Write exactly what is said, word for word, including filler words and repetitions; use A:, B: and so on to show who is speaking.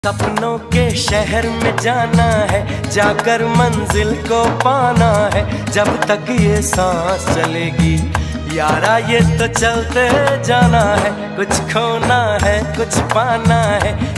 A: सपनों के शहर में जाना है, जाकर मंजिल को पाना है। जब तक ये सांस चलेगी यारा ये तो चलते जाना है। कुछ खोना है कुछ पाना है,